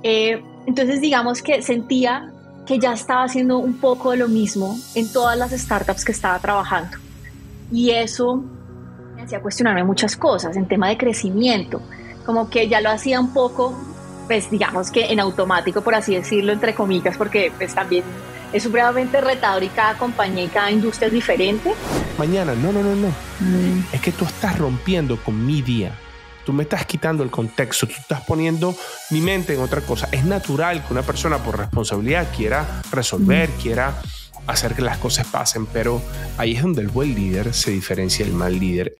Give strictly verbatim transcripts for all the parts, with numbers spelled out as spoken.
Eh, entonces digamos que sentía que ya estaba haciendo un poco de lo mismo en todas las startups que estaba trabajando. Y eso me hacía cuestionarme muchas cosas en tema de crecimiento, como que ya lo hacía un poco, pues digamos que en automático, por así decirlo, entre comillas, porque pues también es supremamente retador y cada compañía y cada industria es diferente. Mañana, no, no, no, no. Mm. Es que tú estás rompiendo con mi día. Tú me estás quitando el contexto, tú estás poniendo mi mente en otra cosa. Es natural que una persona por responsabilidad quiera resolver, mm. quiera hacer que las cosas pasen, pero ahí es donde el buen líder se diferencia del mal líder.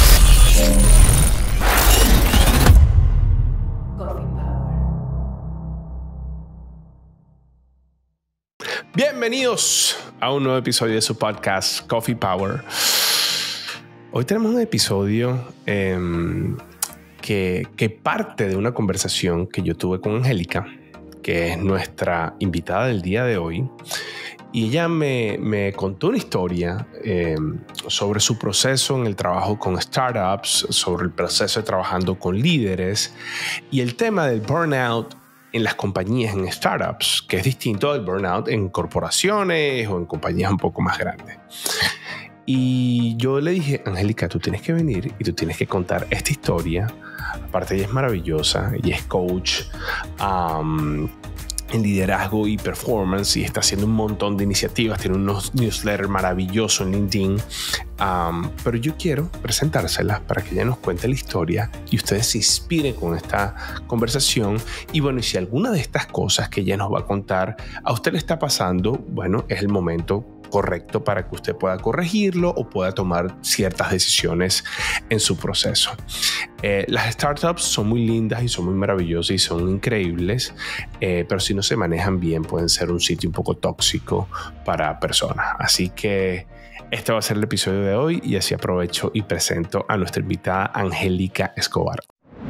Bienvenidos a un nuevo episodio de su podcast Coffee Power. Hoy tenemos un episodio eh, que, que parte de una conversación que yo tuve con Angélica, que es nuestra invitada del día de hoy. Y ella me, me contó una historia eh, sobre su proceso en el trabajo con startups, sobre el proceso de trabajando con líderes y el tema del burnout en las compañías, en startups, que es distinto del burnout en corporaciones o en compañías un poco más grandes. Y yo le dije, Angélica, tú tienes que venir y tú tienes que contar esta historia. Aparte, ella es maravillosa, ella es coach um, en liderazgo y performance y está haciendo un montón de iniciativas, tiene unos newsletters maravillosos en LinkedIn. Um, pero yo quiero presentárselas para que ella nos cuente la historia y ustedes se inspiren con esta conversación. Y bueno, y si alguna de estas cosas que ella nos va a contar a usted le está pasando, bueno, es el momento correcto para que usted pueda corregirlo o pueda tomar ciertas decisiones en su proceso. Eh, las startups son muy lindas y son muy maravillosas y son increíbles, eh, pero si no se manejan bien pueden ser un sitio un poco tóxico para personas. Así que este va a ser el episodio de hoy y así aprovecho y presento a nuestra invitada Angélica Escobar.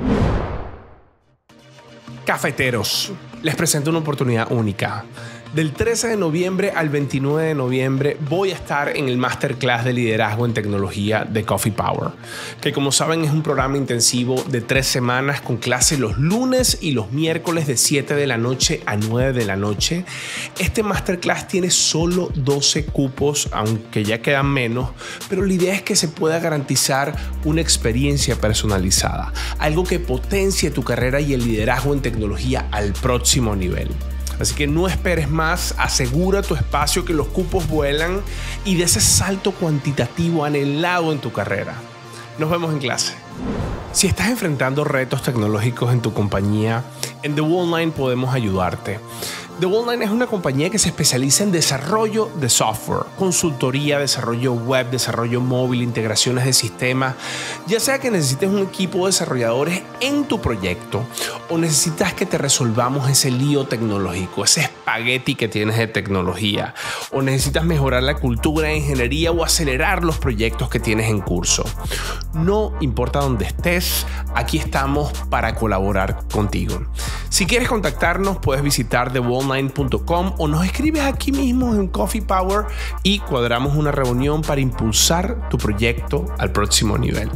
Cafeteros, les presento una oportunidad única. Del trece de noviembre al veintinueve de noviembre voy a estar en el Masterclass de Liderazgo en Tecnología de Coffee Power, que como saben es un programa intensivo de tres semanas con clases los lunes y los miércoles de siete de la noche a nueve de la noche. Este Masterclass tiene solo doce cupos, aunque ya quedan menos, pero la idea es que se pueda garantizar una experiencia personalizada, algo que potencie tu carrera y el liderazgo en tecnología al próximo nivel. Así que no esperes más, asegura tu espacio que los cupos vuelan y de ese salto cuantitativo anhelado en tu carrera. Nos vemos en clase. Si estás enfrentando retos tecnológicos en tu compañía, en The Wall Line podemos ayudarte. The Wall Line es una compañía que se especializa en desarrollo de software, consultoría, desarrollo web, desarrollo móvil, integraciones de sistemas. Ya sea que necesites un equipo de desarrolladores en tu proyecto o necesitas que te resolvamos ese lío tecnológico, ese espagueti que tienes de tecnología, o necesitas mejorar la cultura de ingeniería o acelerar los proyectos que tienes en curso. No importa dónde estés, aquí estamos para colaborar contigo. Si quieres contactarnos, puedes visitar the wall line punto com o nos escribes aquí mismo en Coffee Power y cuadramos una reunión para impulsar tu proyecto al próximo nivel.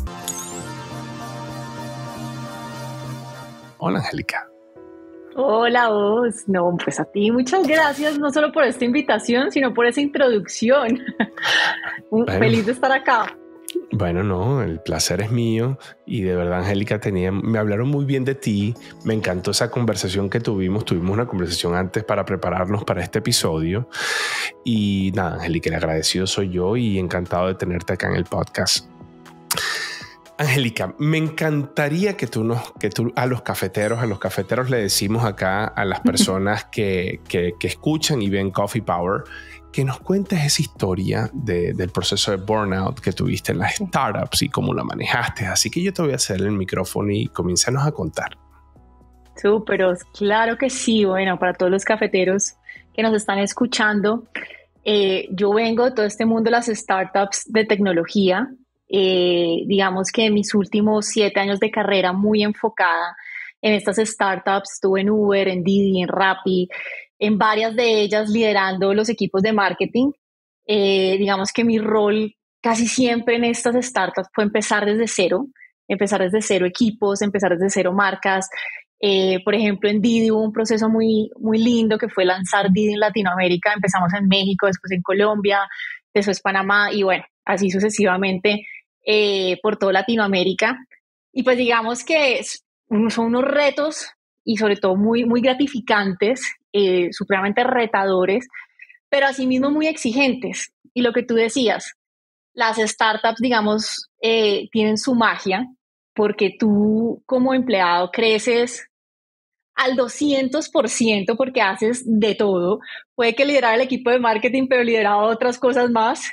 Hola, Angélica. Hola, vos. No, pues a ti muchas gracias, no solo por esta invitación, sino por esa introducción. Bueno. Feliz de estar acá. Bueno, no, el placer es mío y de verdad, Angélica, tenía, me hablaron muy bien de ti, me encantó esa conversación que tuvimos, tuvimos una conversación antes para prepararnos para este episodio y nada, Angélica, el agradecido soy yo y encantado de tenerte acá en el podcast. Angélica, me encantaría que tú, nos, que tú a los cafeteros, a los cafeteros le decimos acá a las personas que, que, que escuchan y ven Coffee Power, que nos cuentes esa historia de, del proceso de burnout que tuviste en las startups y cómo la manejaste. Así que yo te voy a hacer el micrófono y comiénzanos a contar. Súper, claro que sí. Bueno, para todos los cafeteros que nos están escuchando, eh, yo vengo de todo este mundo de las startups de tecnología. Eh, digamos que en mis últimos siete años de carrera muy enfocada en estas startups, estuve en Uber, en Didi, en Rappi, en varias de ellas liderando los equipos de marketing. Eh, digamos que mi rol casi siempre en estas startups fue empezar desde cero, empezar desde cero equipos, empezar desde cero marcas, Eh, por ejemplo, en Didi hubo un proceso muy, muy lindo que fue lanzar Didi en Latinoamérica. Empezamos en México, después en Colombia, después Panamá y bueno, así sucesivamente eh, por toda Latinoamérica. Y pues digamos que es, son unos retos y sobre todo muy, muy gratificantes, eh, supremamente retadores, pero asimismo muy exigentes. Y lo que tú decías, las startups, digamos, eh, tienen su magia porque tú como empleado creces al doscientos por ciento porque haces de todo. Puede que liderar el equipo de marketing, pero liderar otras cosas más.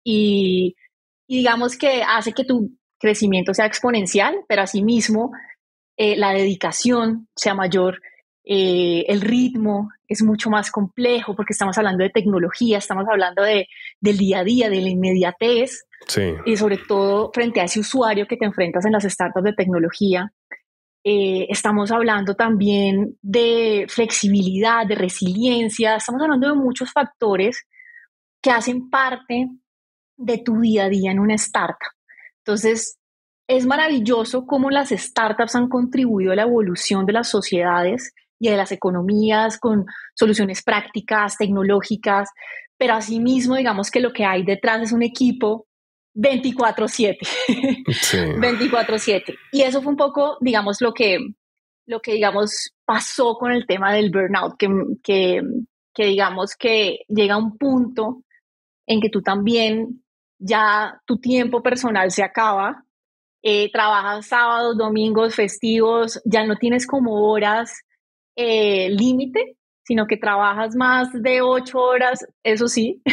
Y, y digamos que hace que tu crecimiento sea exponencial, pero asimismo eh, la dedicación sea mayor, eh, el ritmo es mucho más complejo porque estamos hablando de tecnología, estamos hablando de, del día a día, de la inmediatez, Sí. y sobre todo frente a ese usuario que te enfrentas en las startups de tecnología. Eh, estamos hablando también de flexibilidad, de resiliencia, estamos hablando de muchos factores que hacen parte de tu día a día en una startup. Entonces, es maravilloso cómo las startups han contribuido a la evolución de las sociedades y de las economías con soluciones prácticas, tecnológicas, pero asimismo, digamos que lo que hay detrás es un equipo veinticuatro siete. Sí. veinticuatro siete. Y eso fue un poco, digamos, lo que, lo que digamos, pasó con el tema del burnout, que, que, que digamos que llega a un punto en que tú también ya tu tiempo personal se acaba, eh, trabajas sábados, domingos, festivos, ya no tienes como horas eh, límite, sino que trabajas más de ocho horas, eso sí.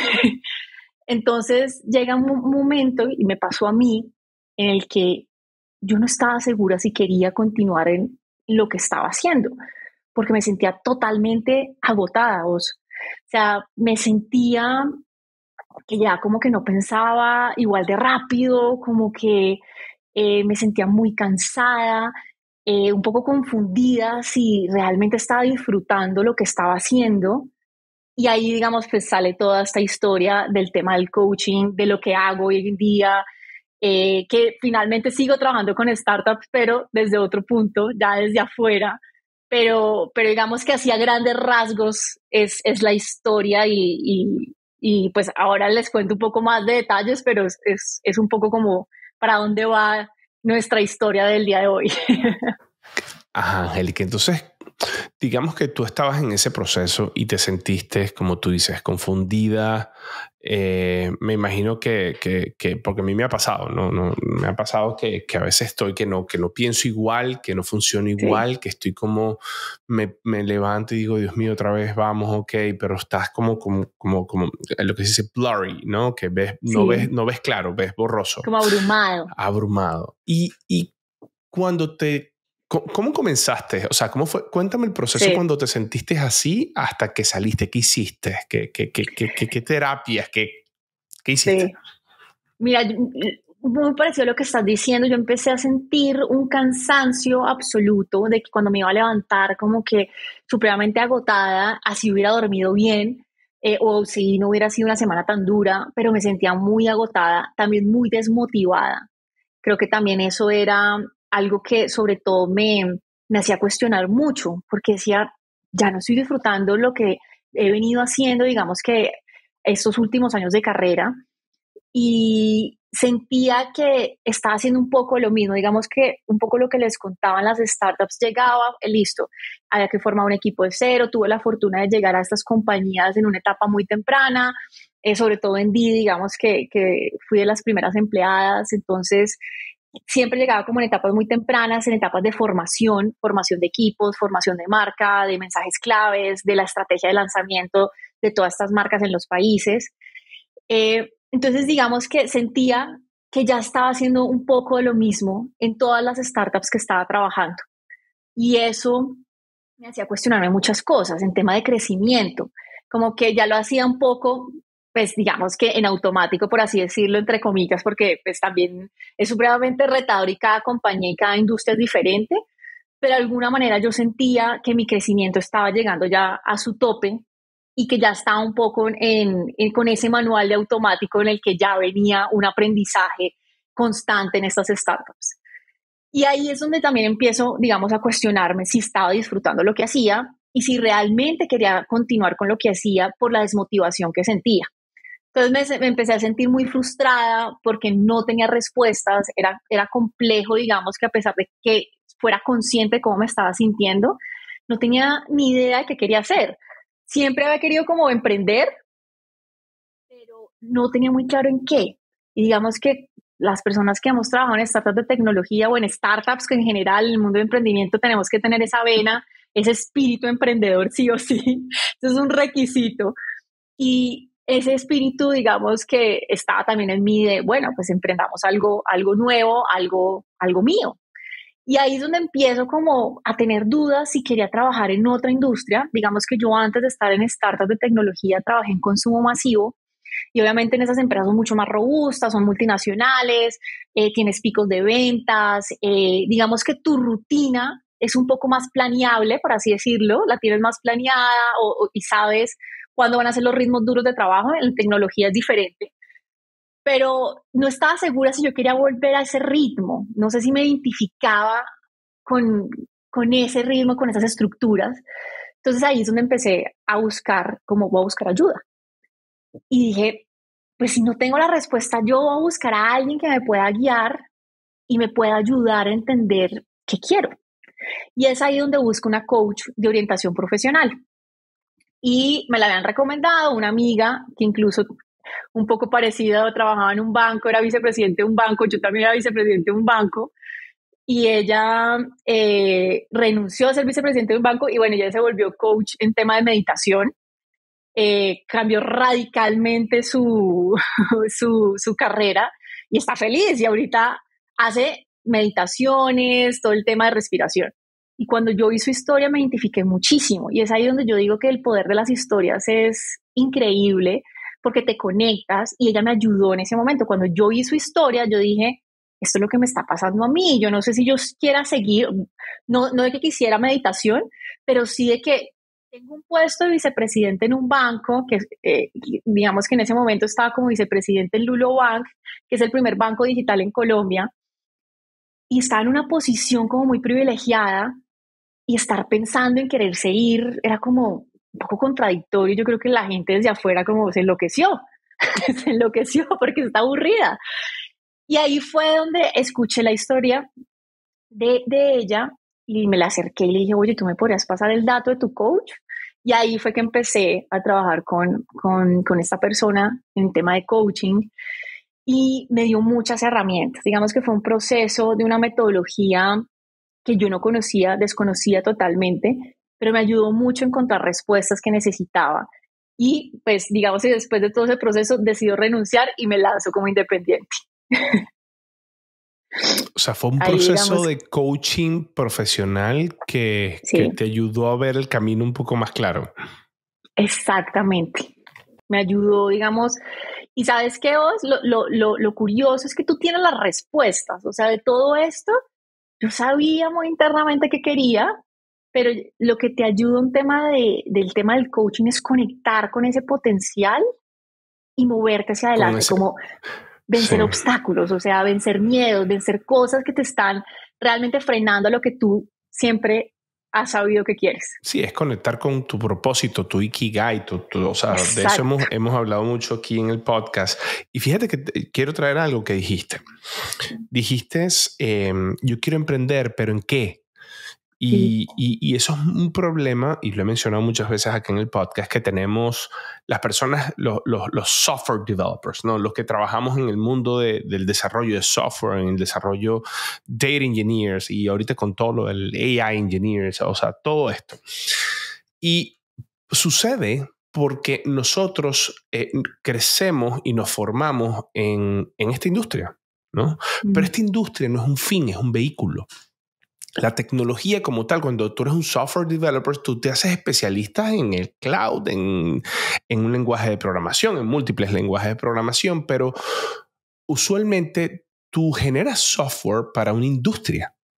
Entonces llega un momento, y me pasó a mí, en el que yo no estaba segura si quería continuar en lo que estaba haciendo, porque me sentía totalmente agotada. Vos. O sea, me sentía que ya como que no pensaba igual de rápido, como que eh, me sentía muy cansada, eh, un poco confundida si realmente estaba disfrutando lo que estaba haciendo. Y ahí, digamos, pues sale toda esta historia del tema del coaching, de lo que hago hoy en día, eh, que finalmente sigo trabajando con startups, pero desde otro punto, ya desde afuera. Pero, pero digamos que así a grandes rasgos es, es la historia y, y, y pues ahora les cuento un poco más de detalles, pero es, es, es un poco como para dónde va nuestra historia del día de hoy. Ajá, Angélica. Entonces, digamos que tú estabas en ese proceso y te sentiste, como tú dices, confundida. Eh, me imagino que, que, que, porque a mí me ha pasado, ¿no? no me ha pasado que, que a veces estoy que no, que no pienso igual, que no funciona igual, sí. Que estoy como, me, me levanto y digo, Dios mío, otra vez vamos, ok, pero estás como, como, como, como lo que se dice blurry, ¿no? Que ves, no, sí. ves, no ves claro, ves borroso. Como abrumado. Abrumado. Y, y cuando te... ¿Cómo comenzaste? O sea, ¿cómo fue? Cuéntame el proceso sí. Cuando te sentiste así hasta que saliste. ¿Qué hiciste? ¿Qué, qué, qué, qué, qué, qué terapias? ¿Qué, qué hiciste? Sí. Mira, muy parecido a lo que estás diciendo. Yo empecé a sentir un cansancio absoluto de que cuando me iba a levantar como que supremamente agotada, así hubiera dormido bien eh, o si no hubiera sido una semana tan dura, pero me sentía muy agotada, también muy desmotivada. Creo que también eso era algo que sobre todo me, me hacía cuestionar mucho, porque decía, ya no estoy disfrutando lo que he venido haciendo, digamos que estos últimos años de carrera, y sentía que estaba haciendo un poco lo mismo, digamos que un poco lo que les contaban las startups, llegaba, listo, había que formar un equipo de cero, tuve la fortuna de llegar a estas compañías en una etapa muy temprana, eh, sobre todo en Didi, digamos que, que fui de las primeras empleadas, entonces siempre llegaba como en etapas muy tempranas, en etapas de formación, formación de equipos, formación de marca, de mensajes claves, de la estrategia de lanzamiento de todas estas marcas en los países. Eh, entonces, digamos que sentía que ya estaba haciendo un poco de lo mismo en todas las startups que estaba trabajando. Y eso me hacía cuestionarme muchas cosas en tema de crecimiento, como que ya lo hacía un poco, pues digamos que en automático, por así decirlo, entre comillas, porque pues también es supremamente retador y cada compañía y cada industria es diferente, pero de alguna manera yo sentía que mi crecimiento estaba llegando ya a su tope y que ya estaba un poco en, en, con ese manual de automático en el que ya venía un aprendizaje constante en estas startups. Y ahí es donde también empiezo, digamos, a cuestionarme si estaba disfrutando lo que hacía y si realmente quería continuar con lo que hacía por la desmotivación que sentía. Entonces me, me empecé a sentir muy frustrada porque no tenía respuestas, era, era complejo, digamos, que a pesar de que fuera consciente de cómo me estaba sintiendo, no tenía ni idea de qué quería hacer. Siempre había querido como emprender, pero no tenía muy claro en qué. Y digamos que las personas que hemos trabajado en startups de tecnología o en startups que en general en el mundo de emprendimiento tenemos que tener esa vena, ese espíritu emprendedor sí o sí. Eso es un requisito. Y ese espíritu, digamos, que estaba también en mí de, bueno, pues emprendamos algo, algo nuevo, algo, algo mío. Y ahí es donde empiezo como a tener dudas si quería trabajar en otra industria. Digamos que yo antes de estar en startups de tecnología trabajé en consumo masivo y obviamente en esas empresas son mucho más robustas, son multinacionales, eh, tienes picos de ventas, eh, digamos que tu rutina es un poco más planeable, por así decirlo, la tienes más planeada o, o, y sabes cuándo van a ser los ritmos duros de trabajo. En tecnología es diferente. Pero no estaba segura si yo quería volver a ese ritmo. No sé si me identificaba con, con ese ritmo, con esas estructuras. Entonces ahí es donde empecé a buscar, como voy a buscar ayuda. Y dije, pues si no tengo la respuesta, yo voy a buscar a alguien que me pueda guiar y me pueda ayudar a entender qué quiero. Y es ahí donde busco una coach de orientación profesional. Y me la habían recomendado una amiga que incluso un poco parecida, trabajaba en un banco, era vicepresidente de un banco, yo también era vicepresidente de un banco, y ella eh, renunció a ser vicepresidente de un banco y bueno, ella se volvió coach en tema de meditación, eh, cambió radicalmente su, su, su carrera y está feliz y ahorita hace meditaciones, todo el tema de respiración. Y cuando yo vi su historia me identifiqué muchísimo y es ahí donde yo digo que el poder de las historias es increíble porque te conectas y ella me ayudó en ese momento. Cuando yo vi su historia, yo dije, esto es lo que me está pasando a mí. Yo no sé si yo quiera seguir, no, no de que quisiera meditación, pero sí de que tengo un puesto de vicepresidente en un banco, que eh, digamos que en ese momento estaba como vicepresidente en Lulo Bank, que es el primer banco digital en Colombia, y estaba en una posición como muy privilegiada y estar pensando en quererse ir era como un poco contradictorio. Yo creo que la gente desde afuera como se enloqueció, se enloqueció porque está aburrida. Y ahí fue donde escuché la historia de, de ella y me la acerqué y le dije, oye, ¿tú me podrías pasar el dato de tu coach? Y ahí fue que empecé a trabajar con, con, con esta persona en tema de coaching y me dio muchas herramientas. Digamos que fue un proceso de una metodología que yo no conocía, desconocía totalmente, pero me ayudó mucho a encontrar respuestas que necesitaba. Y pues digamos que después de todo ese proceso decido renunciar y me lanzo como independiente. O sea, fue un Ahí, proceso digamos, de coaching profesional que, sí. que te ayudó a ver el camino un poco más claro. Exactamente. Me ayudó, digamos, y ¿sabes qué, Os? Lo, lo, lo, lo curioso es que tú tienes las respuestas, o sea, de todo esto, yo sabía muy internamente qué quería, pero lo que te ayuda un tema de, del tema del coaching es conectar con ese potencial y moverte hacia adelante, ese... como vencer sí. obstáculos, o sea, vencer miedos, vencer cosas que te están realmente frenando a lo que tú siempre has sabido que quieres. Sí, es conectar con tu propósito, tu ikigai, tu, tu, o sea, Exacto. de eso hemos, hemos hablado mucho aquí en el podcast. Y fíjate que te, quiero traer algo que dijiste. Dijiste, eh, yo quiero emprender, pero ¿en qué? Y, sí. y, y eso es un problema, y lo he mencionado muchas veces aquí en el podcast, que tenemos las personas, los, los, los software developers, ¿no? Los que trabajamos en el mundo de, del desarrollo de software, en el desarrollo data engineers y ahorita con todo lo del A I engineers, o sea, todo esto. Y sucede porque nosotros eh, crecemos y nos formamos en, en esta industria, ¿no? Mm. Pero esta industria no es un fin, es un vehículo. La tecnología como tal, cuando tú eres un software developer, tú te haces especialista en el cloud, en, en un lenguaje de programación, en múltiples lenguajes de programación, pero usualmente tú generas software para una industria.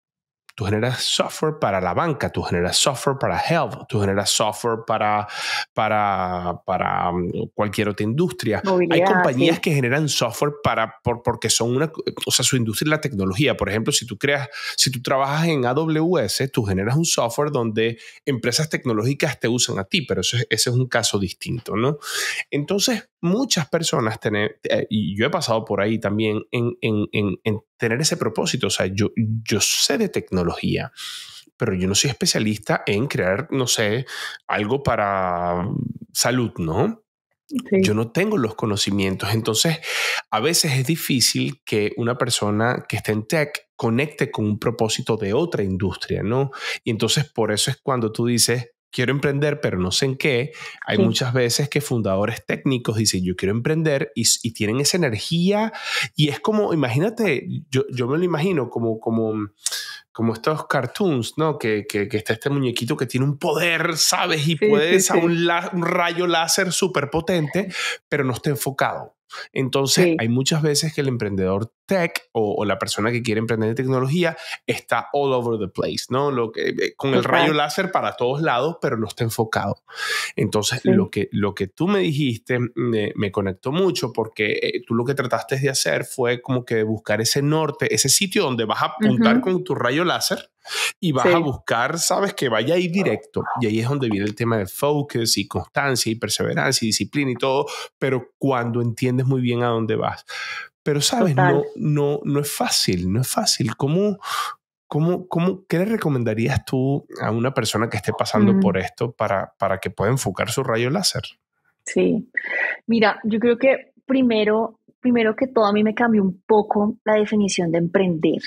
Tú generas software para la banca, tú generas software para health, tú generas software para, para, para cualquier otra industria. Movilidad, hay compañías sí. que generan software para, por, porque son una, o sea, su industria es la tecnología. Por ejemplo, si tú creas, si tú trabajas en A W S, tú generas un software donde empresas tecnológicas te usan a ti, pero eso, ese es un caso distinto, ¿no? Entonces, muchas personas, tener, eh, y yo he pasado por ahí también, en, en, en, en tener ese propósito. O sea, yo, yo sé de tecnología, pero yo no soy especialista en crear, no sé, algo para salud, ¿no? Sí. Yo no tengo los conocimientos. Entonces, a veces es difícil que una persona que esté en tech conecte con un propósito de otra industria, ¿no? Y entonces, por eso es cuando tú dices, quiero emprender, pero no sé en qué. Hay Sí. muchas veces que fundadores técnicos dicen, yo quiero emprender, y, y tienen esa energía. Y es como, imagínate, yo, yo me lo imagino como, como, como estos cartoons, ¿no? Que, que, que está este muñequito que tiene un poder, ¿sabes? Y Sí, puede sí, usar sí. un, la, un rayo láser súper potente, pero no está enfocado. Entonces, Sí. hay muchas veces que el emprendedor tech o, o la persona que quiere emprender en tecnología está all over the place, ¿no? Lo que, con el Total. rayo láser para todos lados, pero no está enfocado. Entonces, Sí. lo, que, lo que tú me dijiste me, me conectó mucho, porque eh, tú lo que trataste de hacer fue como que buscar ese norte, ese sitio donde vas a apuntar Uh-huh. con tu rayo láser y vas Sí. a buscar, sabes, que vaya ahí directo. Y ahí es donde viene el tema de focus y constancia y perseverancia y disciplina y todo, pero cuando entiendes muy bien a dónde vas. Pero, sabes, Total. no, no, no es fácil, no es fácil. ¿Cómo, cómo, cómo, qué le recomendarías tú a una persona que esté pasando Mm. por esto para, para que pueda enfocar su rayo láser? Sí. Mira, yo creo que primero, primero que todo a mí me cambió un poco la definición de emprender.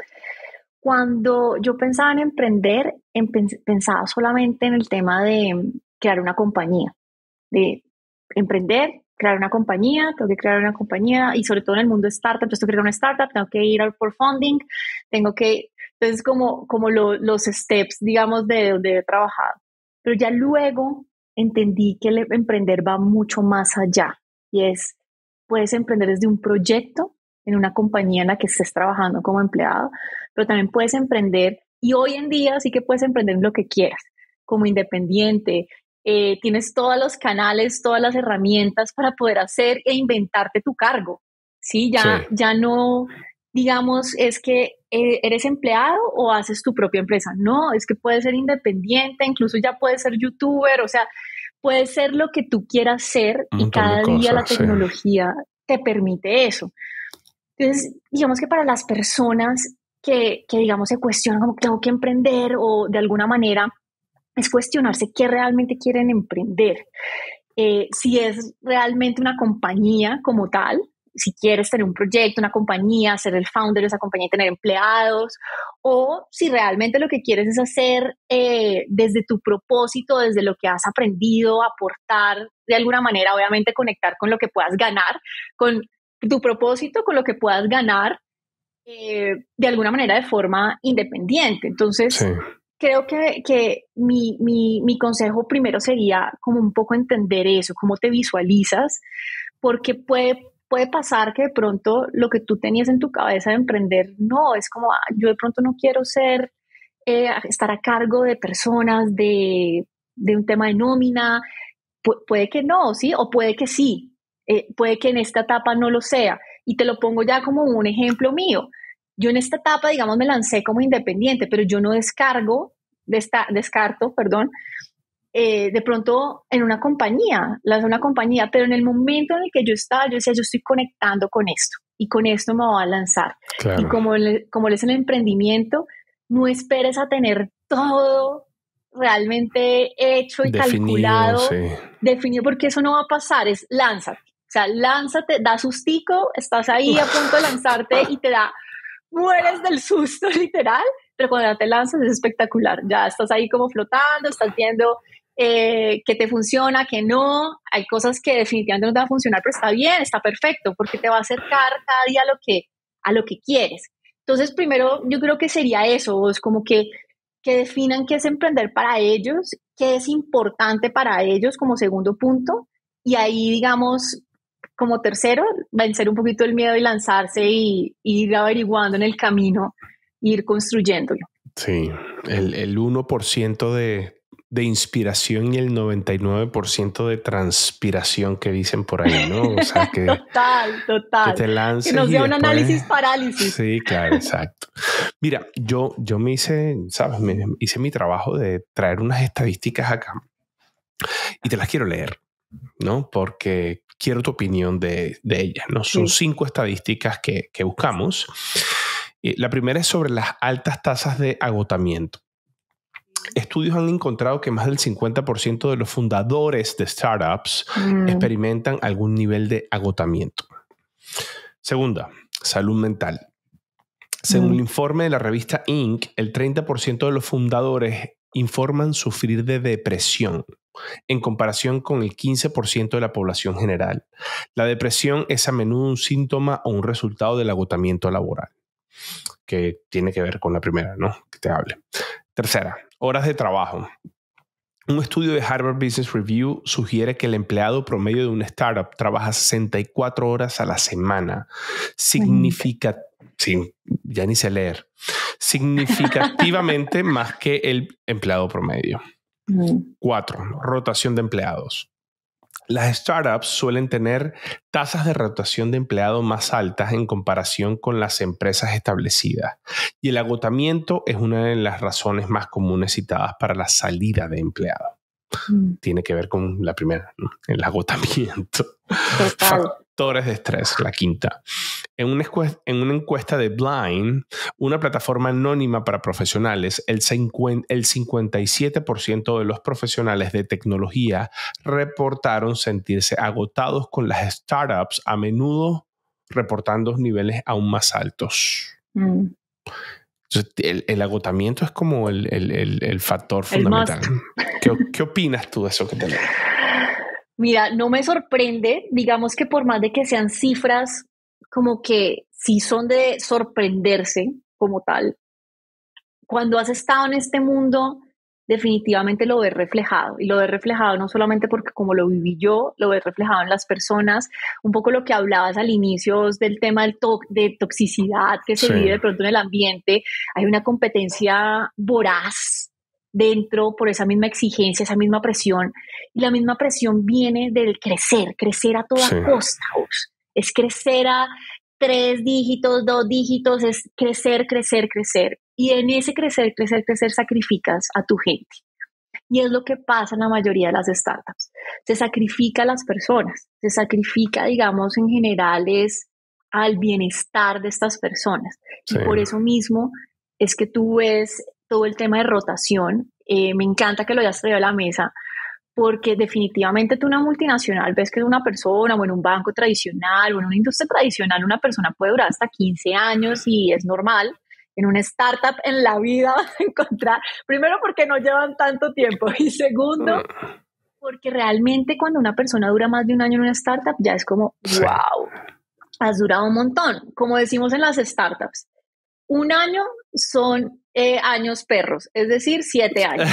Cuando yo pensaba en emprender, en pens- pensaba solamente en el tema de crear una compañía, de emprender, crear una compañía, tengo que crear una compañía y sobre todo en el mundo startup, entonces tengo que crear una startup, tengo que ir al por funding, tengo que, entonces como, como lo- los steps, digamos, de donde he trabajado. Pero ya luego entendí que el emprender va mucho más allá y es, puedes emprender desde un proyecto en una compañía en la que estés trabajando como empleado, pero también puedes emprender y hoy en día sí que puedes emprender en lo que quieras, como independiente. Eh, tienes todos los canales, todas las herramientas para poder hacer e inventarte tu cargo. Sí, ya, Sí. ya no, digamos, es que eh, eres empleado o haces tu propia empresa. No, es que puedes ser independiente, incluso ya puedes ser youtuber, o sea, puedes ser lo que tú quieras ser Un y montón de cada día la cosas, sí. tecnología te permite eso. Entonces, digamos que para las personas que, que digamos, se cuestionan como que tengo que emprender o de alguna manera es cuestionarse qué realmente quieren emprender. Eh, si es realmente una compañía como tal, si quieres tener un proyecto, una compañía, ser el founder de esa compañía y tener empleados, o si realmente lo que quieres es hacer eh, desde tu propósito, desde lo que has aprendido, aportar de alguna manera, obviamente conectar con lo que puedas ganar, con tu propósito, con lo que puedas ganar eh, de alguna manera de forma independiente. Entonces, Sí. creo que, que mi, mi, mi consejo primero sería como un poco entender eso, cómo te visualizas, porque puede, puede pasar que de pronto lo que tú tenías en tu cabeza de emprender, no, es como, ah, yo de pronto no quiero ser, eh, estar a cargo de personas, de, de un tema de nómina, Pu- puede que no, ¿sí? O puede que sí, Eh, puede que en esta etapa no lo sea. Y te lo pongo ya como un ejemplo mío. Yo en esta etapa, digamos, me lancé como independiente, pero yo no descargo, desta- descarto, perdón, eh, de pronto en una compañía, lanzé una compañía, pero en el momento en el que yo estaba, yo decía, yo estoy conectando con esto y con esto me voy a lanzar. Y Claro. como, le- como es el emprendimiento, no esperes a tener todo realmente hecho y Definido, calculado, sí. definido, porque eso no va a pasar, es lánzate. O sea, lánzate, da sustico, estás ahí a punto de lanzarte y te da, mueres del susto literal, pero cuando ya te lanzas es espectacular. Ya estás ahí como flotando, estás viendo eh, que te funciona, que no. Hay cosas que definitivamente no te van a funcionar, pero está bien, está perfecto, porque te va a acercar cada día a lo que, a lo que quieres. Entonces, primero, yo creo que sería eso, es como que, que definan qué es emprender para ellos, qué es importante para ellos como segundo punto, y ahí, digamos, como tercero, vencer un poquito el miedo y lanzarse y, y ir averiguando en el camino, ir construyéndolo. Sí, el, el uno por ciento de, de inspiración y el noventa y nueve por ciento de transpiración que dicen por ahí, ¿no? O sea, que, total, total. que te lances que nos y sea un después... análisis parálisis. Sí, claro, exacto. Mira, yo, yo me hice, ¿sabes? Me hice mi trabajo de traer unas estadísticas acá y te las quiero leer, ¿no? Porque quiero tu opinión de, de ellas, ¿no? Son Sí. cinco estadísticas que, que buscamos. La primera es sobre las altas tasas de agotamiento. Estudios han encontrado que más del cincuenta por ciento de los fundadores de startups mm. experimentan algún nivel de agotamiento. Segunda, salud mental. Según mm. el informe de la revista Inc, el treinta por ciento de los fundadores informan sufrir de depresión, en comparación con el quince por ciento de la población general. La depresión es a menudo un síntoma o un resultado del agotamiento laboral, que tiene que ver con la primera, ¿no? Que te hable. Tercera, horas de trabajo. Un estudio de Harvard Business Review sugiere que el empleado promedio de una startup trabaja sesenta y cuatro horas a la semana. Significa, sí, ya ni sé leer. Significativamente más que el empleado promedio. Mm. Cuatro, rotación de empleados. Las startups suelen tener tasas de rotación de empleados más altas en comparación con las empresas establecidas, y el agotamiento es una de las razones más comunes citadas para la salida de empleados. Mm. Tiene que ver con la primera, ¿no? El agotamiento. Total. Factores de estrés, la quinta. En una, encuesta, en una encuesta de Blind, una plataforma anónima para profesionales, el, cincuenta, el cincuenta y siete por ciento de los profesionales de tecnología reportaron sentirse agotados con las startups, a menudo reportando niveles aún más altos. Mm. Entonces, el, el agotamiento es como el, el, el, el factor el fundamental. ¿Qué, ¿Qué opinas tú de eso que te leo? Mira, no me sorprende, digamos que por más de que sean cifras como que sí son de sorprenderse como tal, cuando has estado en este mundo definitivamente lo ves reflejado, y lo ves reflejado no solamente porque como lo viví yo, lo ves reflejado en las personas, un poco lo que hablabas al inicio del tema del to- de toxicidad que se sí. vive de pronto en el ambiente. Hay una competencia voraz dentro por esa misma exigencia, esa misma presión, y la misma presión viene del crecer, crecer a toda sí. costa, es crecer a tres dígitos, dos dígitos, es crecer, crecer, crecer. Y en ese crecer, crecer, crecer sacrificas a tu gente. Y es lo que pasa en la mayoría de las startups. Se sacrifica a las personas, se sacrifica, digamos, en general es al bienestar de estas personas. Sí. Y por eso mismo es que tú ves todo el tema de rotación. Eh, me encanta que lo hayas traído a la mesa, porque definitivamente tú una multinacional ves que es una persona, o en un banco tradicional, o en una industria tradicional, una persona puede durar hasta quince años y es normal. En una startup en la vida vas a encontrar, primero porque no llevan tanto tiempo, y segundo, porque realmente cuando una persona dura más de un año en una startup, ya es como, wow, has durado un montón. Como decimos en las startups, un año son eh, años perros, es decir, siete años.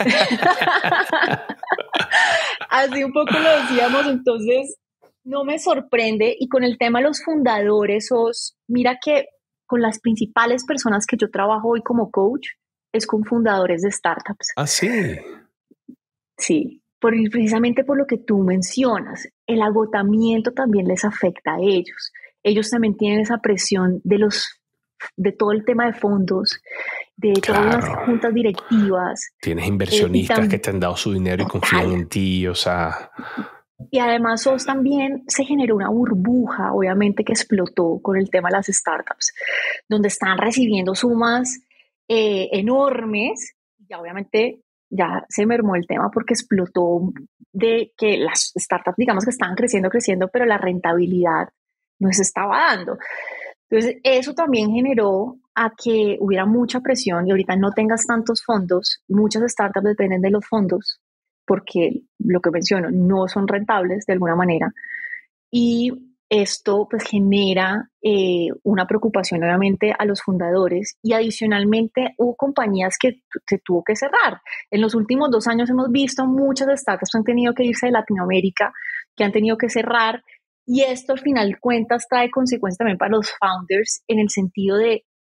Así un poco lo decíamos, entonces no me sorprende. Y con el tema de los fundadores, os, mira que con las principales personas que yo trabajo hoy como coach es con fundadores de startups. ¿Ah, sí? Sí, por, precisamente por lo que tú mencionas, el agotamiento también les afecta a ellos. Ellos también tienen esa presión de los de todo el tema de fondos, de claro. todas las juntas directivas. Tienes inversionistas eh, tam- que te han dado su dinero y confían en ti, o sea... Y además, sos también se generó una burbuja, obviamente, que explotó con el tema de las startups, donde están recibiendo sumas eh, enormes. Y obviamente ya se mermó el tema porque explotó de que las startups, digamos que estaban creciendo, creciendo, pero la rentabilidad no se estaba dando. Entonces, eso también generó a que hubiera mucha presión y ahorita no tengas tantos fondos. Muchas startups dependen de los fondos porque, lo que menciono, no son rentables de alguna manera. Y esto pues genera eh, una preocupación obviamente a los fundadores, y adicionalmente hubo compañías que se tuvo que cerrar. En los últimos dos años hemos visto muchas startups que han tenido que irse de Latinoamérica, que han tenido que cerrar. Y esto al final de cuentas trae consecuencias también para los founders en el sentido de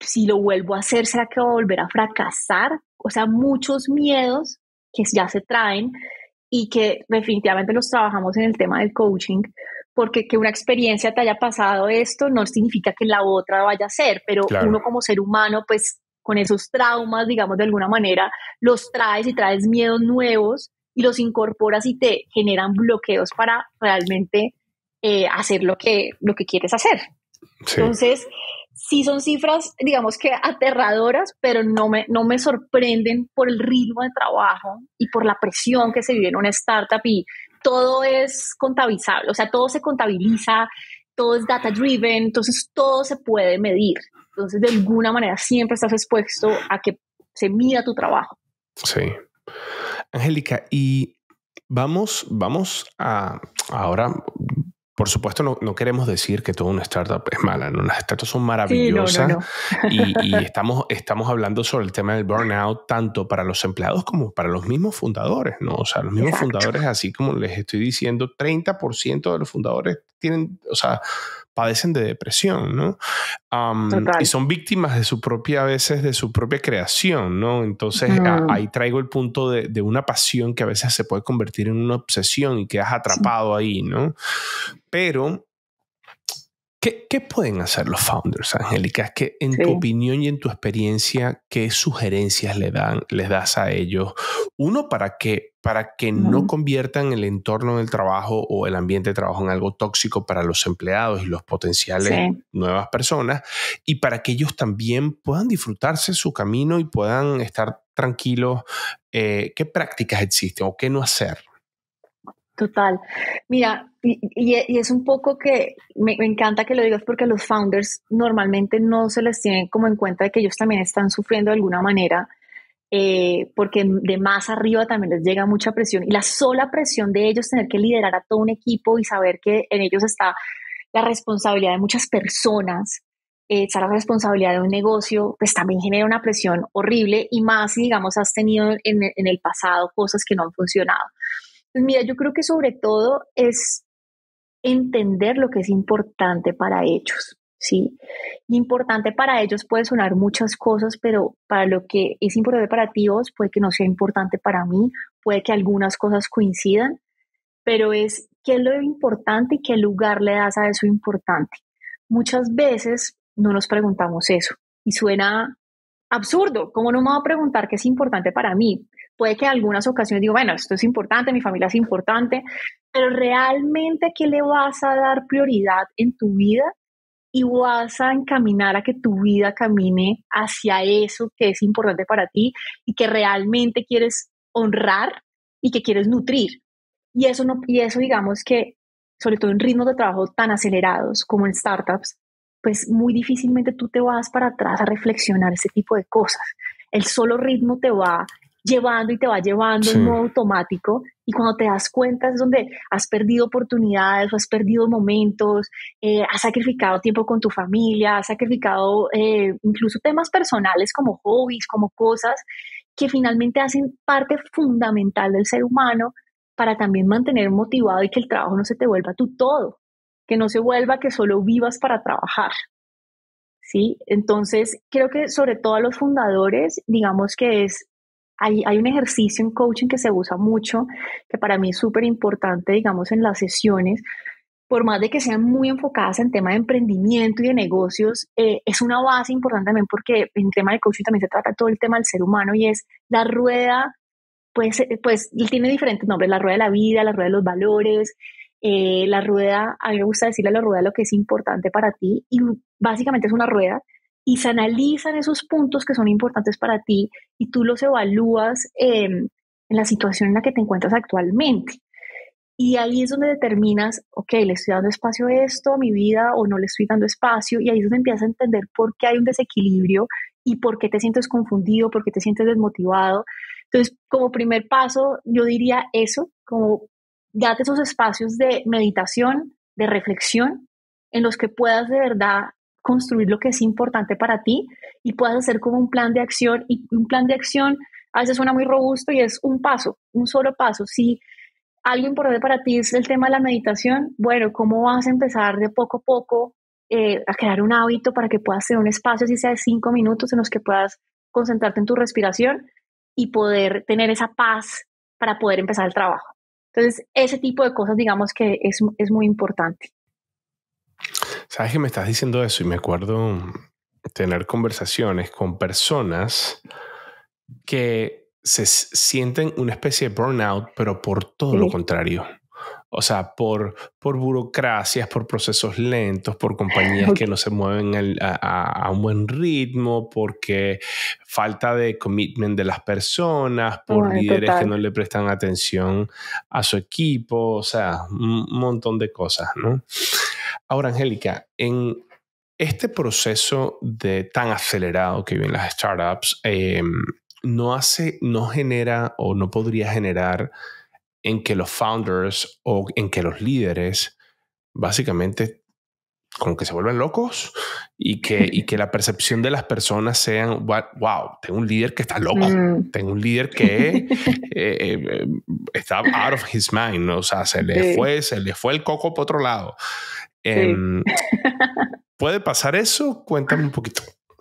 si lo vuelvo a hacer, ¿será que voy a volver a fracasar? O sea, muchos miedos que ya se traen y que definitivamente los trabajamos en el tema del coaching, porque que una experiencia te haya pasado esto no significa que la otra vaya a ser, pero Claro. uno como ser humano, pues con esos traumas, digamos, de alguna manera, los traes y traes miedos nuevos y los incorporas y te generan bloqueos para realmente eh, hacer lo que, lo que quieres hacer. Sí. Entonces, sí son cifras, digamos que aterradoras, pero no me, no me sorprenden por el ritmo de trabajo y por la presión que se vive en una startup, y todo es contabilizable, o sea, todo se contabiliza, todo es data driven, entonces todo se puede medir. Entonces, de alguna manera, siempre estás expuesto a que se mida tu trabajo. Sí. Angélica, y vamos, vamos a ahora, por supuesto, no, no queremos decir que toda una startup es mala, ¿no? Las startups son maravillosas. Sí, no, no, no. y, y estamos, estamos hablando sobre el tema del burnout tanto para los empleados como para los mismos fundadores, ¿no? O sea, los mismos Exacto. fundadores, así como les estoy diciendo, treinta por ciento de los fundadores tienen, o sea, padecen de depresión, ¿no? Um, y son víctimas de su propia, a veces, de su propia creación, ¿no? Entonces, mm. a, ahí traigo el punto de, de una pasión que a veces se puede convertir en una obsesión y quedas atrapado sí. ahí, ¿no? Pero, ¿qué, ¿qué pueden hacer los founders, Angélica? Es que, en sí. tu opinión y en tu experiencia, ¿qué sugerencias le dan, les das a ellos? Uno, para que, para que mm. no conviertan el entorno del trabajo o el ambiente de trabajo en algo tóxico para los empleados y los potenciales sí. nuevas personas, y para que ellos también puedan disfrutarse su camino y puedan estar tranquilos. Eh, ¿Qué prácticas existen o qué no hacer? Total. Mira, y, y es un poco que me, me encanta que lo digas, porque los founders normalmente no se les tiene como en cuenta de que ellos también están sufriendo de alguna manera, eh, porque de más arriba también les llega mucha presión, y la sola presión de ellos tener que liderar a todo un equipo y saber que en ellos está la responsabilidad de muchas personas, eh, está la responsabilidad de un negocio, pues también genera una presión horrible, y más si, digamos, has tenido en, en el pasado cosas que no han funcionado. Pues mira, yo creo que sobre todo es entender lo que es importante para ellos, ¿sí? Importante para ellos puede sonar muchas cosas, pero para lo que es importante para ti vos puede que no sea importante para mí, puede que algunas cosas coincidan, pero es qué es lo importante y qué lugar le das a eso importante. Muchas veces no nos preguntamos eso y suena absurdo. ¿Cómo no me voy a preguntar qué es importante para mí? Puede que en algunas ocasiones digo, bueno, esto es importante, mi familia es importante, pero realmente, ¿qué le vas a dar prioridad en tu vida? Y vas a encaminar a que tu vida camine hacia eso que es importante para ti y que realmente quieres honrar y que quieres nutrir. Y eso, no, y eso digamos que, sobre todo en ritmos de trabajo tan acelerados como en startups, pues muy difícilmente tú te vas para atrás a reflexionar ese tipo de cosas. El solo ritmo te va llevando y te va llevando sí. en modo automático, y cuando te das cuenta es donde has perdido oportunidades o has perdido momentos, eh, has sacrificado tiempo con tu familia, has sacrificado eh, incluso temas personales como hobbies, como cosas que finalmente hacen parte fundamental del ser humano para también mantener motivado y que el trabajo no se te vuelva tu todo, que no se vuelva que solo vivas para trabajar. ¿Sí? Entonces, creo que sobre todo a los fundadores, digamos que es Hay, hay un ejercicio en coaching que se usa mucho, que para mí es súper importante, digamos, en las sesiones, por más de que sean muy enfocadas en tema de emprendimiento y de negocios, eh, es una base importante también, porque en tema de coaching también se trata todo el tema del ser humano, y es la rueda, pues, pues tiene diferentes nombres, la rueda de la vida, la rueda de los valores, eh, la rueda, a mí me gusta decirle la rueda de lo que es importante para ti, y básicamente es una rueda, y se analizan esos puntos que son importantes para ti y tú los evalúas eh, en la situación en la que te encuentras actualmente. Y ahí es donde determinas, ok, le estoy dando espacio a esto, a mi vida, o no le estoy dando espacio, y ahí es donde empiezas a entender por qué hay un desequilibrio y por qué te sientes confundido, por qué te sientes desmotivado. Entonces, como primer paso, yo diría eso, como date esos espacios de meditación, de reflexión, en los que puedas de verdad construir lo que es importante para ti y puedas hacer como un plan de acción, y un plan de acción a veces suena muy robusto y es un paso, un solo paso. Si algo importante para ti es el tema de la meditación, bueno, ¿cómo vas a empezar de poco a poco eh, a crear un hábito para que puedas tener un espacio, así sea de cinco minutos, en los que puedas concentrarte en tu respiración y poder tener esa paz para poder empezar el trabajo. Entonces, ese tipo de cosas, digamos que es, es muy importante. Sabes que me estás diciendo eso y me acuerdo tener conversaciones con personas que se sienten una especie de burnout, pero por todo sí. lo contrario. O sea, por, por burocracias, por procesos lentos, por compañías okay. que no se mueven el, a, a un buen ritmo, porque falta de commitment de las personas, por oh, líderes total. que no le prestan atención a su equipo, o sea, un montón de cosas, ¿no? Ahora, Angélica, en este proceso de tan acelerado que viven las startups, eh, no hace, no genera o no podría generar en que los founders o en que los líderes básicamente como que se vuelven locos y que, y que la percepción de las personas sean, wow, tengo un líder que está loco, mm. tengo un líder que eh, eh, está out of his mind, ¿no? O sea, se le, sí. fue, se le fue el coco por otro lado. Sí. Eh, ¿Puede pasar eso? Cuéntame un poquito.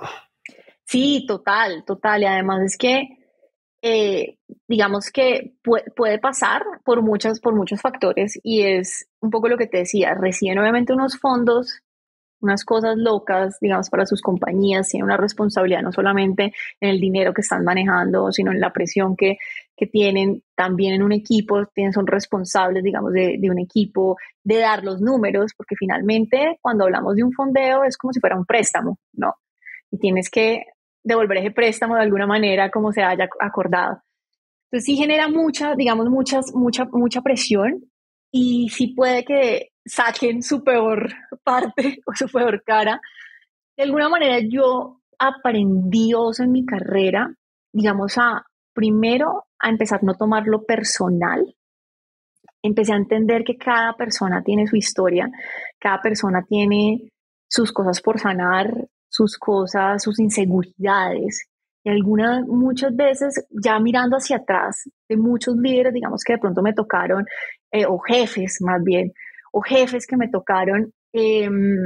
Sí, total, total. Y además es que Eh, digamos que puede, puede pasar por, muchas, por muchos factores, y es un poco lo que te decía, reciben obviamente unos fondos, unas cosas locas, digamos, para sus compañías, tienen una responsabilidad no solamente en el dinero que están manejando, sino en la presión que, que tienen también en un equipo, tienen, son responsables, digamos, de, de un equipo, de dar los números, porque finalmente cuando hablamos de un fondeo es como si fuera un préstamo, ¿no? Y tienes que devolver ese préstamo de alguna manera como se haya acordado. Entonces sí genera mucha, digamos, muchas, mucha, mucha presión, y sí puede que saquen su peor parte o su peor cara. De alguna manera yo aprendí eso en mi carrera, digamos, a primero a empezar a no tomarlo personal. Empecé a entender que cada persona tiene su historia, cada persona tiene sus cosas por sanar, sus cosas, sus inseguridades. Y algunas, muchas veces, ya mirando hacia atrás, de muchos líderes, digamos, que de pronto me tocaron, eh, o jefes más bien, o jefes que me tocaron, eh,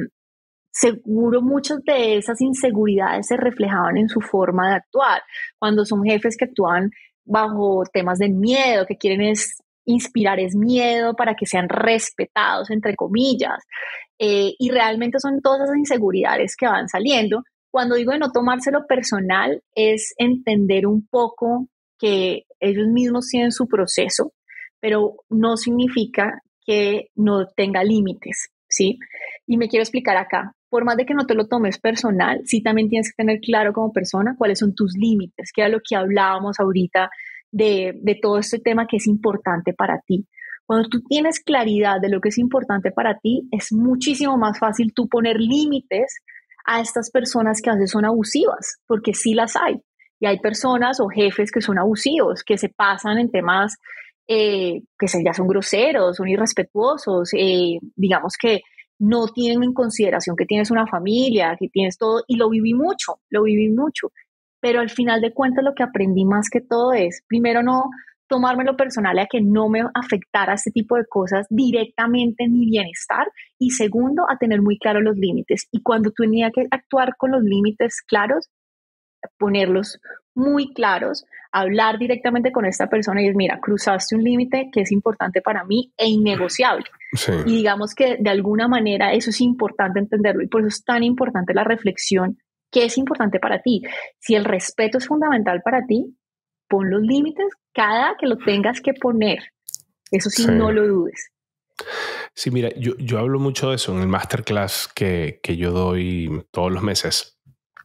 seguro muchas de esas inseguridades se reflejaban en su forma de actuar. Cuando son jefes que actúan bajo temas de miedo, que quieren es inspirar es miedo para que sean respetados, entre comillas. Eh, y realmente son todas esas inseguridades que van saliendo. Cuando digo de no tomárselo personal, es entender un poco que ellos mismos tienen su proceso, pero no significa que no tenga límites, ¿sí? Y me quiero explicar acá. Por más de que no te lo tomes personal, sí también tienes que tener claro como persona cuáles son tus límites, que era lo que hablábamos ahorita de, de todo este tema que es importante para ti. Cuando tú tienes claridad de lo que es importante para ti, es muchísimo más fácil tú poner límites a estas personas que a veces son abusivas, porque sí las hay. Y hay personas o jefes que son abusivos, que se pasan en temas eh, que ya son groseros, son irrespetuosos, eh, digamos que no tienen en consideración que tienes una familia, que tienes todo, y lo viví mucho, lo viví mucho. Pero al final de cuentas lo que aprendí más que todo es, primero, no tomármelo personal, a que no me afectara este tipo de cosas directamente en mi bienestar, y segundo, a tener muy claros los límites. Y cuando tú tenías que actuar con los límites claros, ponerlos muy claros, hablar directamente con esta persona y decir, mira, cruzaste un límite que es importante para mí e innegociable. Sí. Y digamos que de alguna manera eso es importante entenderlo, y por eso es tan importante la reflexión. ¿Qué es importante para ti? Si el respeto es fundamental para ti, pon los límites cada que lo tengas que poner. Eso sí, sí. No lo dudes. Sí, mira, yo, yo hablo mucho de eso en el masterclass que, que yo doy todos los meses,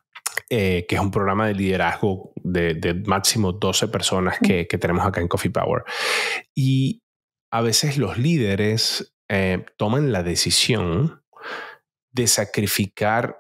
eh, que es un programa de liderazgo de, de máximo doce personas que, que tenemos acá en Coffee Power. Y a veces los líderes eh, toman la decisión de sacrificar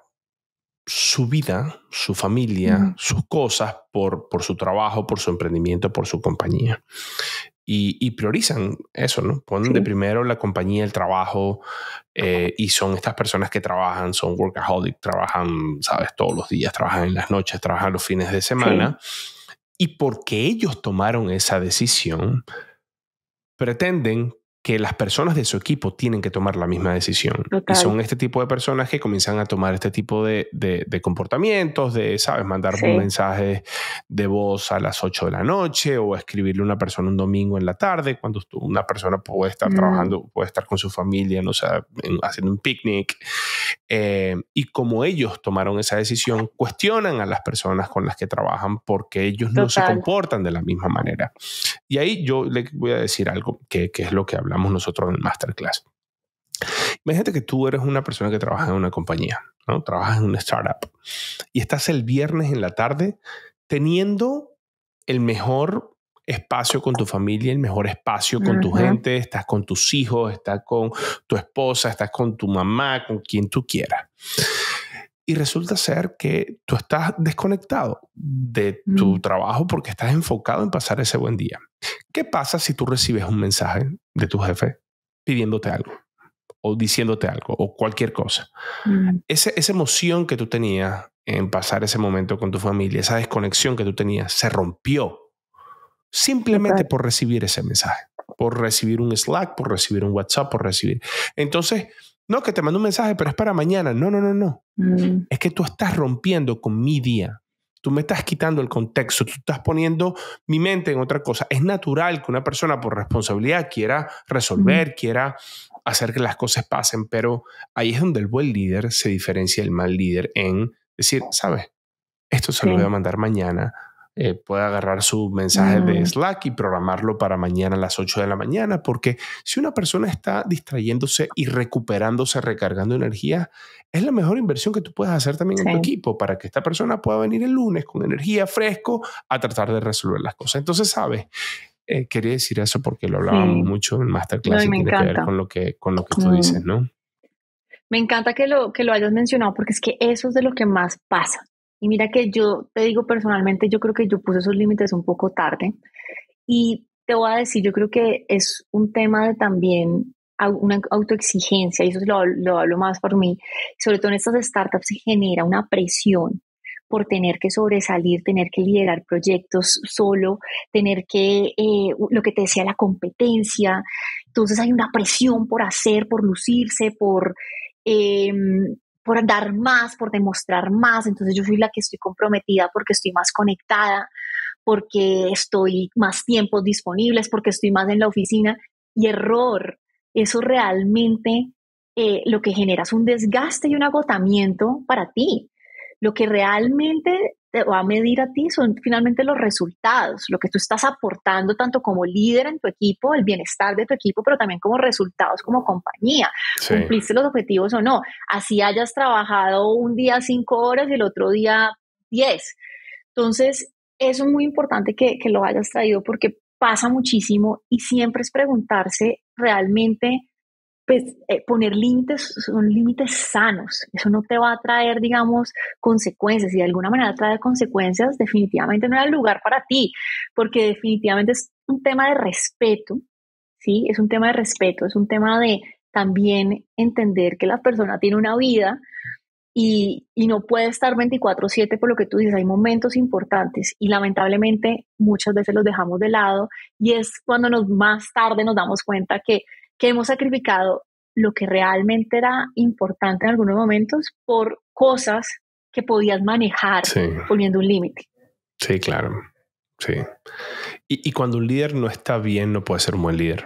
su vida, su familia, uh-huh. sus cosas por, por su trabajo, por su emprendimiento, por su compañía. Y, y priorizan eso, ¿no? Ponen sí. de primero la compañía, el trabajo, eh, y son estas personas que trabajan, son workaholic, trabajan, ¿sabes? Todos los días, trabajan en las noches, trabajan los fines de semana. Sí. Y porque ellos tomaron esa decisión, pretenden que las personas de su equipo tienen que tomar la misma decisión. Total. Y son este tipo de personas que comienzan a tomar este tipo de, de, de comportamientos, de, ¿sabes? Mandar Sí. un mensaje de voz a las ocho de la noche o escribirle a una persona un domingo en la tarde cuando una persona puede estar mm. trabajando, puede estar con su familia, no sé, en, haciendo un picnic. Eh, y como ellos tomaron esa decisión, cuestionan a las personas con las que trabajan porque ellos Total. No se comportan de la misma manera. Y ahí yo le voy a decir algo que, que es lo que hablamos nosotros en el Masterclass. Imagínate que tú eres una persona que trabaja en una compañía, ¿no? Trabajas en una startup y estás el viernes en la tarde teniendo el mejor espacio con tu familia, el mejor espacio con uh-huh. tu gente, estás con tus hijos, estás con tu esposa, estás con tu mamá, con quien tú quieras. Y resulta ser que tú estás desconectado de tu mm. trabajo porque estás enfocado en pasar ese buen día. ¿Qué pasa si tú recibes un mensaje de tu jefe pidiéndote algo o diciéndote algo o cualquier cosa? Mm. Ese, esa emoción que tú tenías en pasar ese momento con tu familia, esa desconexión que tú tenías, se rompió simplemente okay. por recibir ese mensaje, por recibir un Slack, por recibir un WhatsApp, por recibir. Entonces, no, que te mando un mensaje, pero es para mañana. No, no, no, no. Mm. Es que tú estás rompiendo con mi día. Tú me estás quitando el contexto. Tú estás poniendo mi mente en otra cosa. Es natural que una persona por responsabilidad quiera resolver, mm. quiera hacer que las cosas pasen, pero ahí es donde el buen líder se diferencia del mal líder en decir, ¿sabes? Esto se sí. lo voy a mandar mañana. Eh, puede agarrar su mensaje mm. de Slack y programarlo para mañana a las ocho de la mañana, porque si una persona está distrayéndose y recuperándose, recargando energía, es la mejor inversión que tú puedes hacer también sí. en tu equipo para que esta persona pueda venir el lunes con energía, fresco, a tratar de resolver las cosas. Entonces, ¿sabes? Eh, quería decir eso porque lo hablábamos sí. mucho en Masterclass no, y, y tiene encanta. que ver con lo que, con lo que tú mm. dices, ¿no? Me encanta que lo, que lo hayas mencionado porque es que eso es de lo que más pasa. Y mira que yo te digo personalmente, yo creo que yo puse esos límites un poco tarde y te voy a decir, yo creo que es un tema de también una autoexigencia y eso lo, lo hablo más por mí. Sobre todo en estas startups se genera una presión por tener que sobresalir, tener que liderar proyectos solo, tener que, eh, lo que te decía, la competencia. Entonces hay una presión por hacer, por lucirse, por... Eh, por dar más, por demostrar más. Entonces yo soy la que estoy comprometida porque estoy más conectada, porque estoy más tiempos disponibles, porque estoy más en la oficina. Y error, eso realmente eh, lo que genera es un desgaste y un agotamiento para ti. Lo que realmente te va a medir a ti son finalmente los resultados, lo que tú estás aportando tanto como líder en tu equipo, el bienestar de tu equipo, pero también como resultados como compañía. Sí. ¿Cumpliste los objetivos o no? Así hayas trabajado un día cinco horas y el otro día diez. Entonces, eso es muy importante que, que lo hayas traído porque pasa muchísimo y siempre es preguntarse realmente, pues eh, poner límites, son límites sanos. Eso no te va a traer, digamos, consecuencias. Si de alguna manera trae consecuencias, definitivamente no era el lugar para ti, porque definitivamente es un tema de respeto, ¿sí? Es un tema de respeto, es un tema de también entender que la persona tiene una vida y, y no puede estar veinticuatro siete por lo que tú dices. Hay momentos importantes y lamentablemente muchas veces los dejamos de lado y es cuando nos, más tarde nos damos cuenta que que hemos sacrificado lo que realmente era importante en algunos momentos por cosas que podías manejar sí. poniendo un límite. Sí, claro. Sí. Y, y cuando un líder no está bien, no puede ser un buen líder.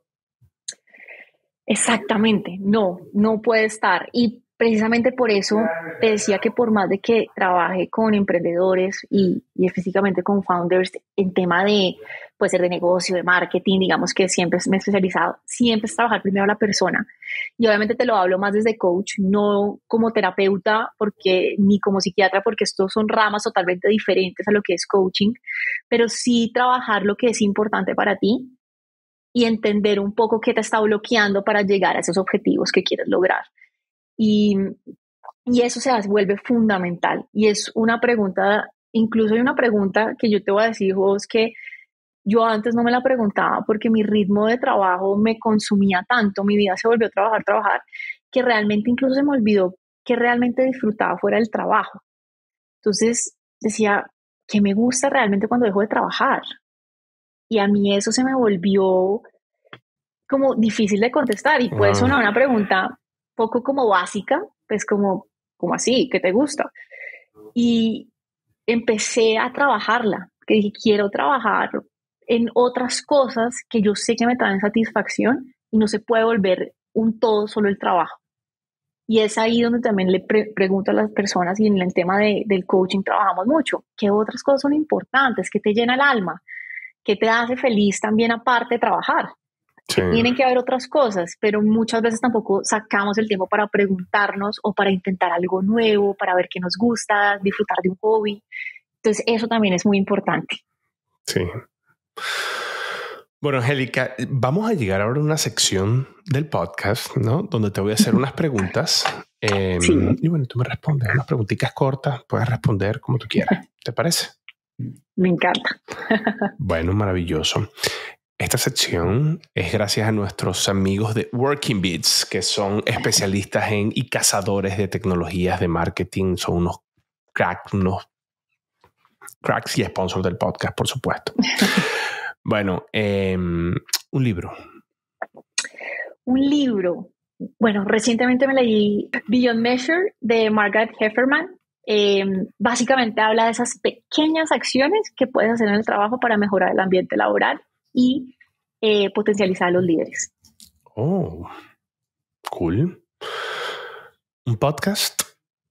Exactamente. No, no puede estar. Y precisamente por eso te decía que por más de que trabaje con emprendedores y, y específicamente con founders en tema de, puede ser de negocio, de marketing, digamos que siempre me he especializado, siempre es trabajar primero a la persona. Y obviamente te lo hablo más desde coach, no como terapeuta porque, ni como psiquiatra, porque estos son ramas totalmente diferentes a lo que es coaching, pero sí trabajar lo que es importante para ti y entender un poco qué te está bloqueando para llegar a esos objetivos que quieres lograr. Y, y eso se vuelve fundamental. Y es una pregunta, incluso hay una pregunta que yo te voy a decir, vos, que yo antes no me la preguntaba porque mi ritmo de trabajo me consumía tanto, mi vida se volvió a trabajar, trabajar, que realmente incluso se me olvidó que realmente disfrutaba fuera del trabajo. Entonces decía, ¿qué me gusta realmente cuando dejo de trabajar? Y a mí eso se me volvió como difícil de contestar y puede sonar una pregunta poco como básica, pues como, como así, ¿qué te gusta? Y empecé a trabajarla, que dije, quiero trabajar en otras cosas que yo sé que me traen satisfacción y no se puede volver un todo solo el trabajo. Y es ahí donde también le pre- pregunto a las personas, y en el tema de, del coaching trabajamos mucho, ¿qué otras cosas son importantes? ¿Qué te llena el alma? ¿Qué te hace feliz también aparte de trabajar? Sí. Tienen que haber otras cosas, pero muchas veces tampoco sacamos el tiempo para preguntarnos o para intentar algo nuevo, para ver qué nos gusta, disfrutar de un hobby. Entonces eso también es muy importante. Sí. Bueno, Angélica, vamos a llegar ahora a una sección del podcast, ¿no? Donde te voy a hacer unas preguntas. Eh, Sí. Y bueno, tú me respondes unas preguntitas cortas. Puedes responder como tú quieras. ¿Te parece? Me encanta. Bueno, maravilloso. Esta sección es gracias a nuestros amigos de Working Beats, que son especialistas en y cazadores de tecnologías de marketing. Son unos cracks, unos cracks y sponsors del podcast, por supuesto. Bueno, eh, un libro. Un libro. Bueno, recientemente me leí Beyond Measure de Margaret Hefferman. Eh, básicamente habla de esas pequeñas acciones que puedes hacer en el trabajo para mejorar el ambiente laboral y eh, potencializar a los líderes. Oh, cool. ¿Un podcast?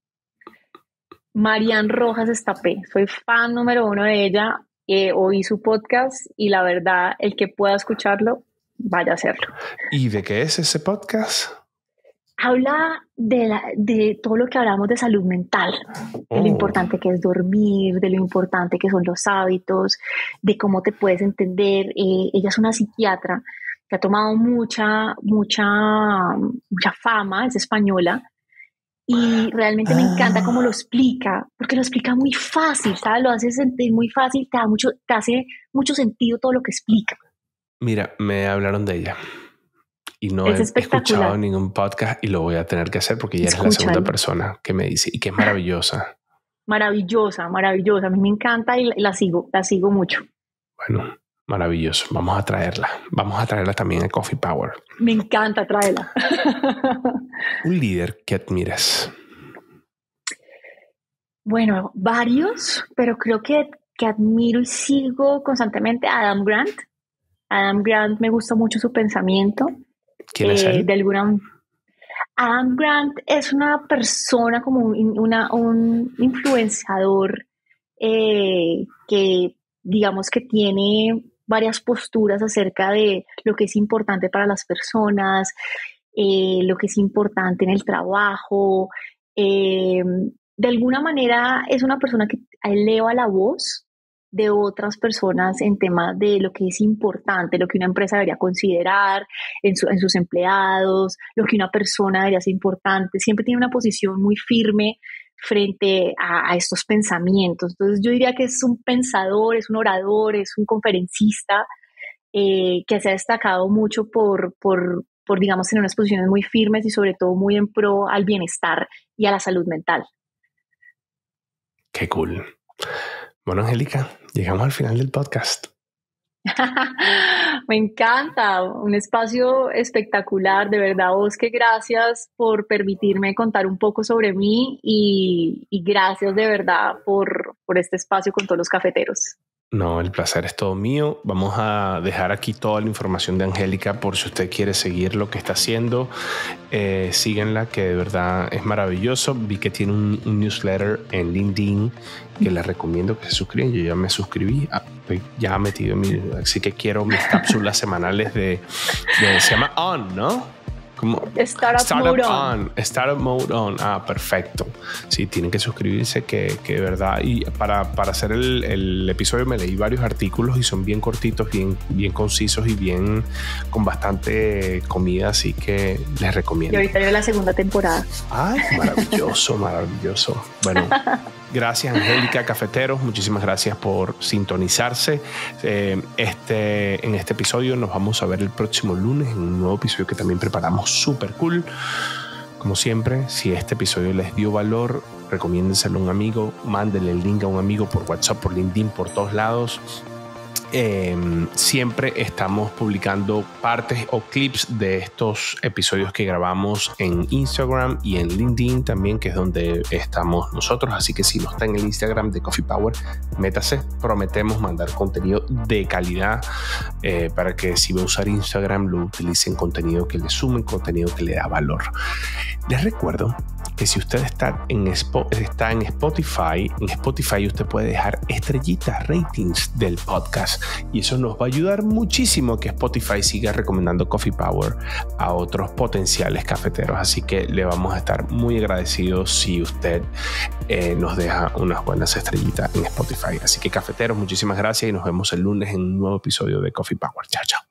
Marian Rojas Estapé. Soy fan número uno de ella. Eh, oí su podcast y la verdad, el que pueda escucharlo, vaya a hacerlo. ¿Y de qué es ese podcast? Habla de, la, de todo lo que hablamos de salud mental, Oh. de lo importante que es dormir, de lo importante que son los hábitos, de cómo te puedes entender. Eh, ella es una psiquiatra que ha tomado mucha, mucha, mucha fama, es española, y realmente me encanta cómo lo explica, porque lo explica muy fácil, ¿sabes? Lo hace sentir muy fácil, te, da mucho, te hace mucho sentido todo lo que explica. Mira, me hablaron de ella y no Es he espectacular. escuchado ningún podcast y lo voy a tener que hacer porque ella es la segunda persona que me dice y que es maravillosa. Maravillosa, maravillosa. A mí me encanta y la, la sigo, la sigo mucho. Bueno, maravilloso. Vamos a traerla. Vamos a traerla también a Coffee Power. Me encanta traerla. Un líder que admires. Bueno, varios, pero creo que, que admiro y sigo constantemente a Adam Grant. Adam Grant, me gusta mucho su pensamiento. ¿Quién es él? De alguna... Adam Grant es una persona como un, una, un influenciador eh, que digamos que tiene varias posturas acerca de lo que es importante para las personas, eh, lo que es importante en el trabajo. Eh, de alguna manera es una persona que eleva la voz de otras personas en temas de lo que es importante, lo que una empresa debería considerar en, su, en sus empleados, lo que una persona debería ser importante. Siempre tiene una posición muy firme frente a, a estos pensamientos. Entonces yo diría que es un pensador, es un orador, es un conferencista eh, que se ha destacado mucho por, por, por, digamos, tener unas posiciones muy firmes y sobre todo muy en pro al bienestar y a la salud mental. Qué cool. Bueno, Angélica, llegamos al final del podcast. Me encanta, un espacio espectacular, de verdad, Oscar, gracias por permitirme contar un poco sobre mí y, y gracias de verdad por, por este espacio con todos los cafeteros. No, el placer es todo mío. Vamos a dejar aquí toda la información de Angélica por si usted quiere seguir lo que está haciendo. Eh, síguenla, que de verdad es maravilloso. Vi que tiene un, un newsletter en LinkedIn que les recomiendo que se suscriban. Yo ya me suscribí, estoy ya metido en mi... Así que quiero mis cápsulas semanales de, de... Se llama On, ¿no? Como Startup, Startup Mode On. on. Startup Mode On. Ah, perfecto. Sí, tienen que suscribirse, que, que de verdad. Y para, para hacer el, el episodio me leí varios artículos y son bien cortitos, bien, bien concisos y bien con bastante comida, así que les recomiendo. Y ahorita viene la segunda temporada. Ay, maravilloso, maravilloso. Bueno, gracias, Angélica, cafeteros. Muchísimas gracias por sintonizarse. Eh, este, en este episodio nos vamos a ver el próximo lunes en un nuevo episodio que también preparamos súper cool. Como siempre, si este episodio les dio valor, recomiéndenselo a un amigo, mándenle el link a un amigo por WhatsApp, por LinkedIn, por todos lados. Eh, siempre estamos publicando partes o clips de estos episodios que grabamos en Instagram y en LinkedIn también, que es donde estamos nosotros. Así que si no está en el Instagram de Coffee Power, métase. Prometemos mandar contenido de calidad eh, para que si va a usar Instagram lo utilicen contenido que le sume, contenido que le da valor. Les recuerdo que si usted está en, Spo- está en Spotify, en Spotify usted puede dejar estrellitas, ratings del podcast, y eso nos va a ayudar muchísimo a que Spotify siga recomendando Coffee Power a otros potenciales cafeteros. Así que le vamos a estar muy agradecidos si usted eh, nos deja unas buenas estrellitas en Spotify. Así que cafeteros, muchísimas gracias y nos vemos el lunes en un nuevo episodio de Coffee Power. Chao, chao.